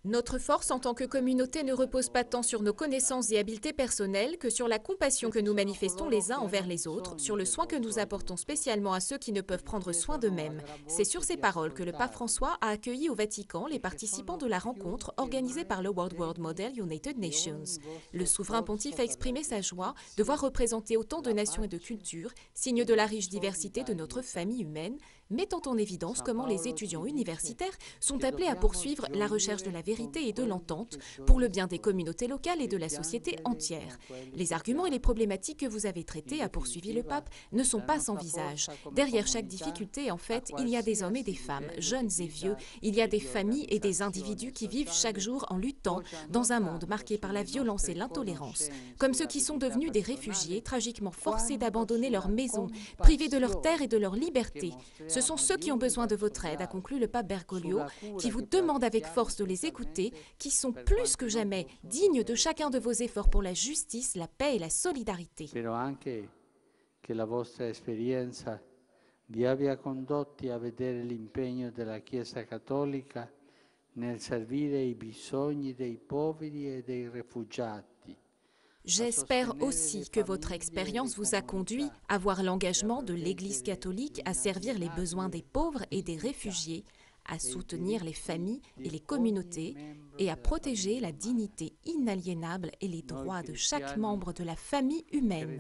Notre force en tant que communauté ne repose pas tant sur nos connaissances et habiletés personnelles que sur la compassion que nous manifestons les uns envers les autres, sur le soin que nous apportons spécialement à ceux qui ne peuvent prendre soin d'eux-mêmes. C'est sur ces paroles que le pape François a accueilli au Vatican les participants de la rencontre organisée par le World Model United Nations. Le souverain pontife a exprimé sa joie de voir représenter autant de nations et de cultures, signe de la riche diversité de notre famille humaine, mettant en évidence comment les étudiants universitaires sont appelés à poursuivre la recherche de la vérité et de l'entente pour le bien des communautés locales et de la société entière. Les arguments et les problématiques que vous avez traités, a poursuivi le pape, ne sont pas sans visage. Derrière chaque difficulté, en fait, il y a des hommes et des femmes, jeunes et vieux, il y a des familles et des individus qui vivent chaque jour en luttant dans un monde marqué par la violence et l'intolérance, comme ceux qui sont devenus des réfugiés, tragiquement forcés d'abandonner leur maison, privés de leur terre et de leur liberté. Ce sont ceux qui ont besoin de votre aide, a conclu le pape Bergoglio, qui vous demande avec force de les écouter, qui sont plus que jamais dignes de chacun de vos efforts pour la justice, la paix et la solidarité. Spero anche che la vostra esperienza vi abbia condotti a vedere l'impegno della Chiesa Cattolica nel servire i bisogni dei poveri e dei rifugiati. J'espère aussi que votre expérience vous a conduit à voir l'engagement de l'Église catholique à servir les besoins des pauvres et des réfugiés, à soutenir les familles et les communautés et à protéger la dignité inaliénable et les droits de chaque membre de la famille humaine.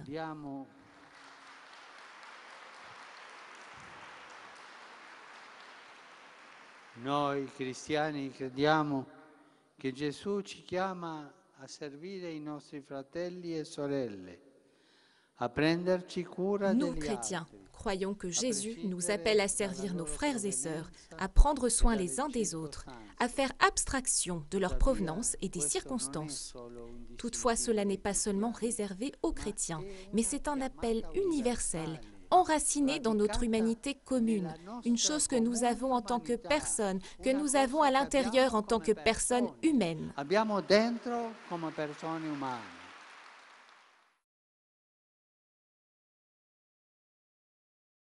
Noi cristiani crediamo che Gesù ci chiama a servire i nostri fratelli e sorelle, a prenderci cura Nous, degli chrétiens, altri. croyons que Jésus nous appelle à servir nos frères et sœurs, à prendre soin les uns des autres, à faire abstraction de leur provenance et des circonstances. Toutefois, cela n'est pas seulement réservé aux chrétiens, mais c'est un appel universel, enraciné dans notre humanité commune, une chose que nous avons en tant que personnes, que nous avons à l'intérieur en tant que personnes humaines. Abbiamo dentro come persone umane.